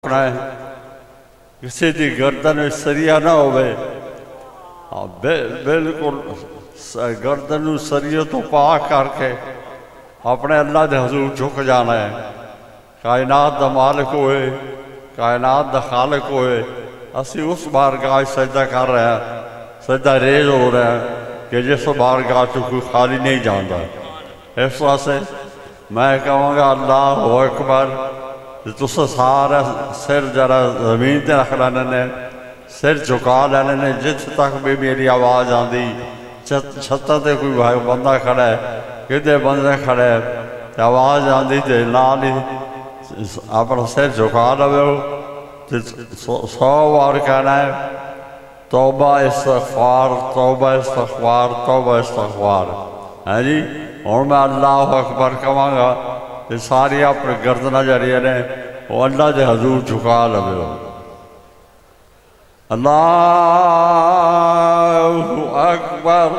چکنا ہے، کسی دی گردن سریہ نہ ہوئے، بالکل گردن سریہ تو پاک کر کے اپنے اللہ دے حضور جھک جانا ہے۔ کائنات دا مالک ہوئے، کائنات دا خالق ہوئے، اسی اس بارگاہ سجدہ کر رہے ہیں، سجدہ ریز ہو رہے ہیں کہ جس بارگاہ تو کوئی خالی نہیں جانتا۔ اس واسطے میں کہوں گا اللہ اکبر، تسا سارا سر جرا زمین تے رکھ لینے نے، سر جھکا لینے نے، جت تک بھی میری آواز آندی، چھتہ تے کوئی بندہ کھڑا ہے، کدھے بندے کھڑے ہے، آواز آندی تے نال ہی اپنا سر جھکا لو، 100 بار کہنا ہے توبہ استغفار، توبہ استغفار، توبہ استغفار۔ ہے جی، اور میں اللہ اکبر کہوں گا کہ ساری اپنے گردنہ جڑی نے وہ اللہ دے حضور جھکا لو۔ اللہ اکبر۔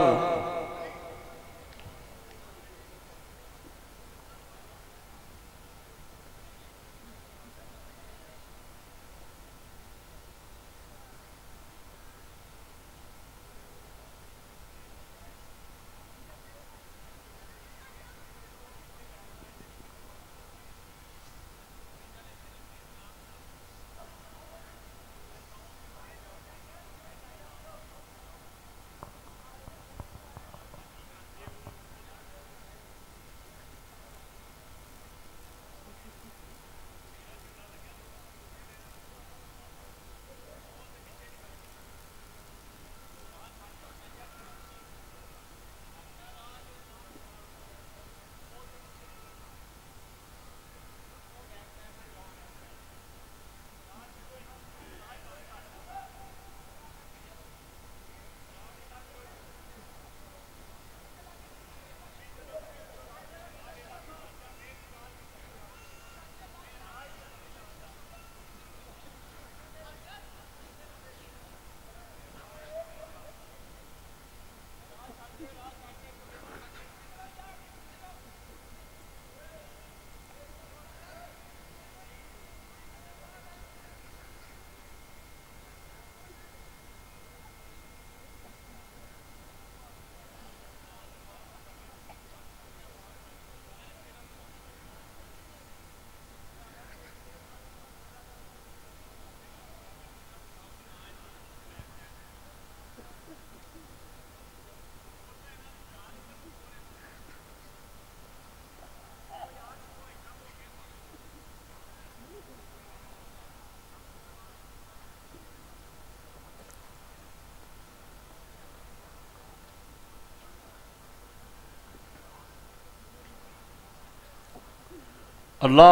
اللہ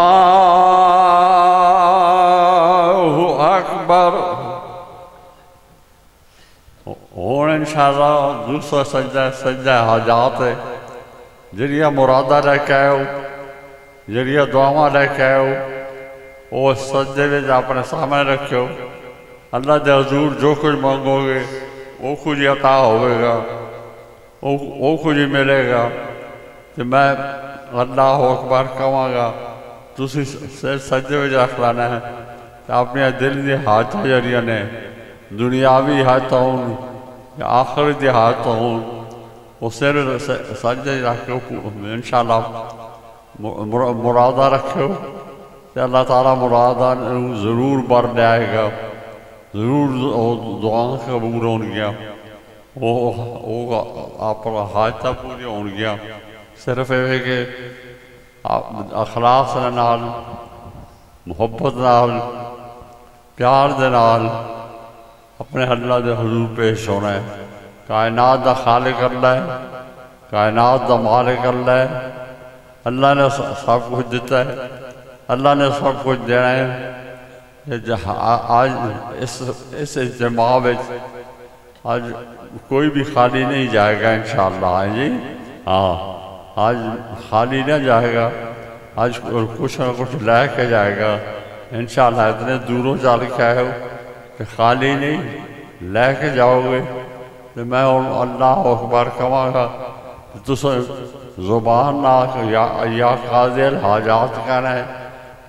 اکبر۔ اور انشاءاللہ دوسرا سجدہ سجدہ حاجات ہے، جڑیاں مرادہ لے کے آؤ، جڑیاں دعاواں لے کے آؤ، وہ سجدے میں اپنے سامنے رکھو۔ اللہ دے حضور جو کچھ مانگو گے وہ کچھ عطا ہوئے گا، وہ کچھ ملے گا۔ تو میں اللہ اکبر کہوں گا، تسی سجدے میں رکھ لانا ہے کہ اپنے دل دی حاجتاں جڑیاں نے، دنیاوی حاجتاں ہون یا آخری دی حاجتاں ہون، وہ سجدے رکھ کے انشاءاللہ مرادہ رکھو کہ اللہ تعالیٰ مرادہ ضرور بر لے آئے گا، ضرور دعاں قبول ہون گیا، وہ اپنا حاجتاں پوری ہون گیا۔ صرف یہ کہ اخلاص نال، محبت نال، پیار دے نال اپنے اللہ دے حضور پیش ہونا ہے۔ کائنات دا خالق اللہ ہے، کائنات دا مالک اللہ ہے، اللہ نے سب کچھ دیتا ہے، اللہ نے سب کچھ دینا ہے۔ آج اس اجتماع میں آج کوئی بھی خالی نہیں جائے گا انشاءاللہ۔ جی ہاں، آج خالی نہ جائے گا، آج کچھ نہ کچھ لے کے جائے گا انشاءاللہ۔ اتنے دوروں چل کے آئے ہو کہ خالی نہیں لے کے جاؤ گے۔ تو میں اللہ اکبر کہوں گا کہ تسا زبان نہ یا قاضی الحاجات کہنا ہے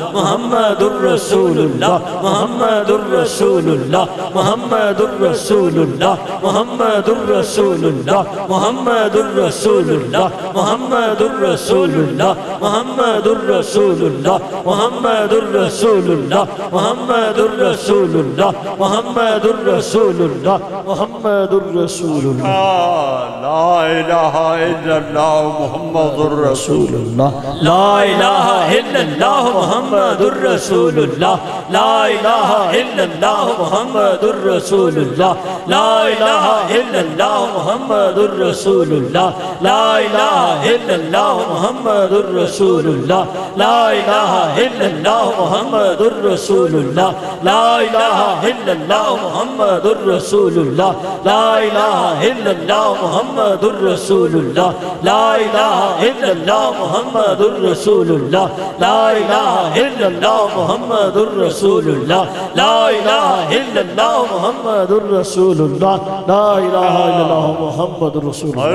محمد الرسول اللہ محمد الرسول اللہ محمد الرسول اللہ محمد الرسول اللہ محمد الرسول اللہ محمد الرسول اللہ محمد الرسول اللہ محمد الرسول اللہ محمد الرسول اللہ محمد الرسول اللہ محمد الرسول اللہ لا الہ الا اللہ محمد الرسول اللہ لا الہ الا اللہ محمد الرسول اللہ لا الہ الا اللہ محمد الرسول اللہ لا الہ الا اللہ محمد الرسول اللہ لا الہ الا اللہ محمد الرسول اللہ لا الہ الا اللہ محمد الرسول اللہ لا الہ الا اللہ محمد الرسول اللہ لا الہ الا اللہ محمد الرسول اللہ لا الہ الا اللہ محمد الرسول اللہ لا الہ الا اللہ محمد الرسول اللہ لا الہ الا اللہ محمد الرسول اللہ لا الہ الا اللہ محمد الرسول اللہ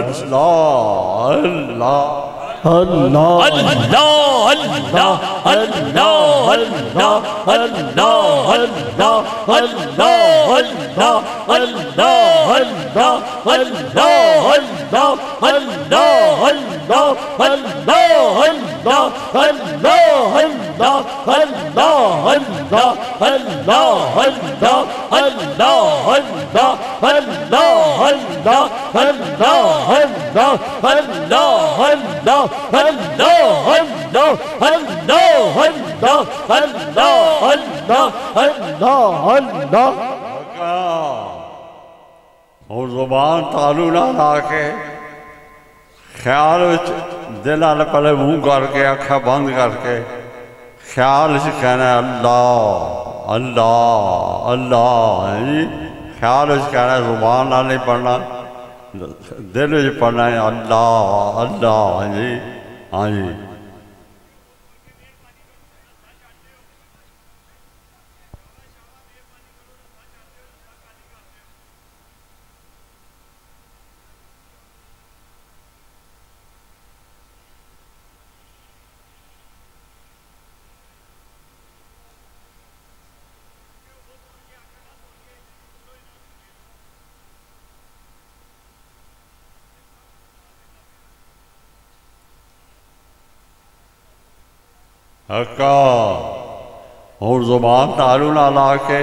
اللہ اللہ اللہ اللہ اللہ اللہ اللہ اللہ اللہ اللہ اللہ اور زبان تالو نہ لا کے خیال دل والے پہلے منہ کر کے اکھا بند کر کے خیال سے کہنا ہے اللہ اللہ اللہ جی خیال سے کہنا ہے زبان نہ نہیں پڑھنا دل سے پڑھنا ہے اللہ اللہ جی ہاں جی اور زبان تالو نہ لا کے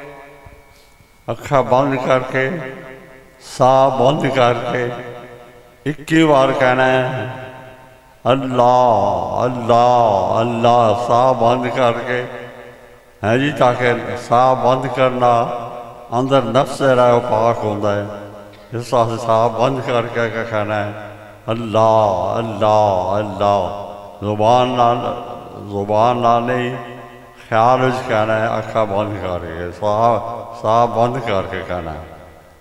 اکھا بند کر کے سا بند کر کے 21 بار کہنا ہے اللہ اللہ اللہ سا بند کر کے ہے جی تاکہ سا بند کرنا اندر نفس رہا ہے وہ پاک ہوتا ہے اس طرح سا بند کر کے کہنا ہے اللہ اللہ اللہ زبان نہ نہیں خیال وچ کہنا ہے اکھا بند کر کے سا بند کر کے کہنا ہے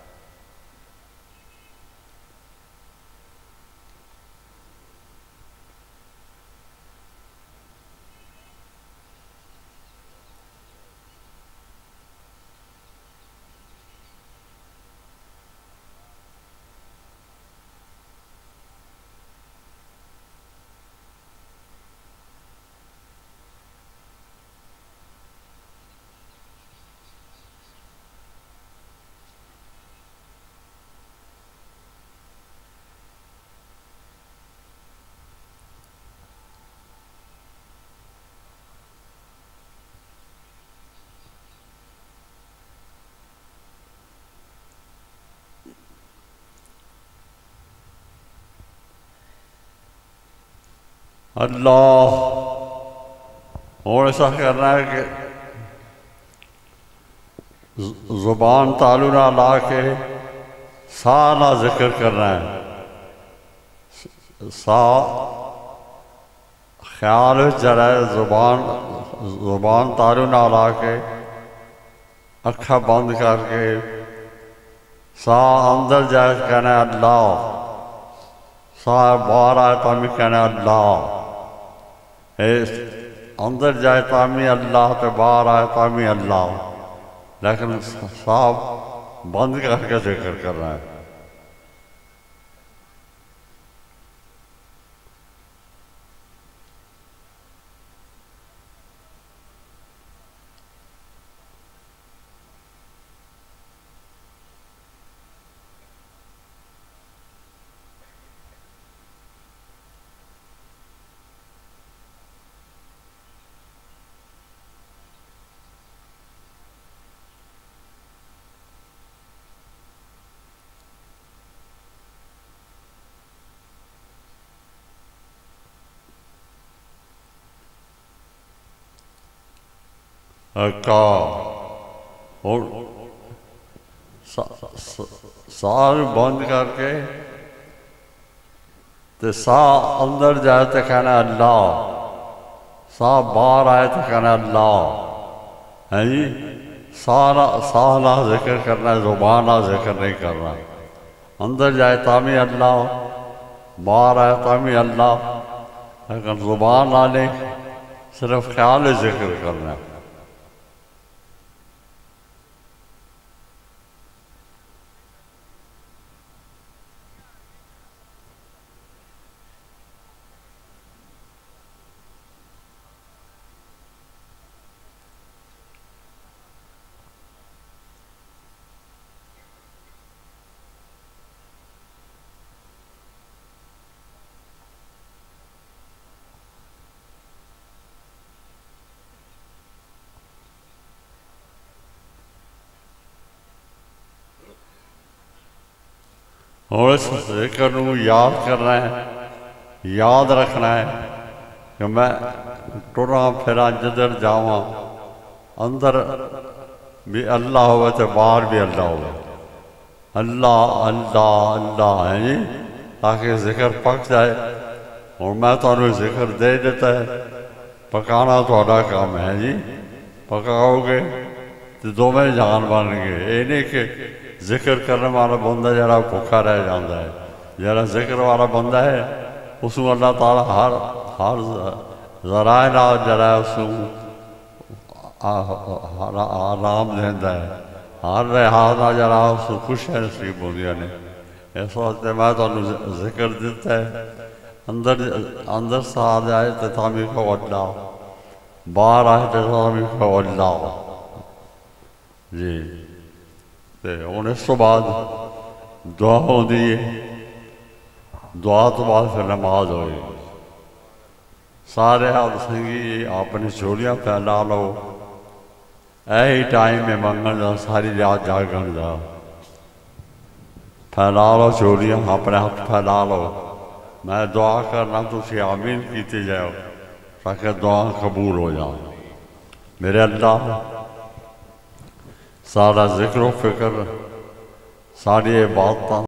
اللہ اور ایسا کرنا ہے کہ زبان تالو نہ لا کے سا نہ ذکر کرنا ہے سا خیال جڑا ہے زبان تالو نہ لا کے اکھا بند کر کے سا اندر جائے کہنا ہے اللہ سا باہر آئے تو ہمیں کہنا ہے اللہ اندر جائے تو ہمیں اللہ تو باہر آئے تو ہمیں اللہ لیکن سا بند کر کے ذکر کر رہا ہے اور سار بند کر کے تے ساہ اندر جائے تو کہنا اللہ، ساہ باہر آئے تو کہنا اللہ، ہے جی ساہ نہ ذکر کرنا ہے، زبان نہ ذکر نہیں کرنا، اندر جائے تامی اللہ، باہر آئے تامی اللہ، لیکن زبان نہ لے، صرف خیال ذکر کرنا ہے۔ اور اس ذکر کو یاد کرنا ہے، یاد رکھنا ہے کہ میں ٹراں پھراں جدھر جاواں اندر بھی اللہ ہوئے تو باہر بھی اللہ ہوئے، اللہ اللہ اللہ ہے جی، تاکہ ذکر پک جائے۔ اور میں تو انہوں ذکر دے دیتا ہے، پکانا تو ادا کام ہے جی، پکاؤ گے تو دو میں جان بن گئے۔ یہ نہیں کہ ذکر کرنے والا بندہ جڑا بھوکا رہ جاتا ہے، جڑا ذکر والا بندہ ہے اس کو اللہ تعالیٰ ہر ذرائع نال جڑا ہے اس کو آرام دینا ہے، ہر لحاظ نال جڑا اس کو خوشیاں نصیب ہوندیاں نے۔ اس واسطے میں تمہیں ذکر دیتا ہے، اندر سے آ جائے تو تامی کو اللہ، باہر آئے تو تامی کو اللہ جی۔ اور اس تو بعد دعا ہوندی ہے، دعا تو بعد پھر نماز ہوئی۔ سارے حال سنگی اپنی جھولیاں پھیلا لو، ہی ٹائم میں منگن دا، ساری رات جاگن دا، پھیلا لو جھولیاں، اپنے ہاتھ پھیلا لو۔ میں دعا کرنا تسی آمین کیتے جاؤ تاکہ دعا قبول ہو جائے۔ میرے اللہ سارا ذکر و فکر، ساری عبادتاں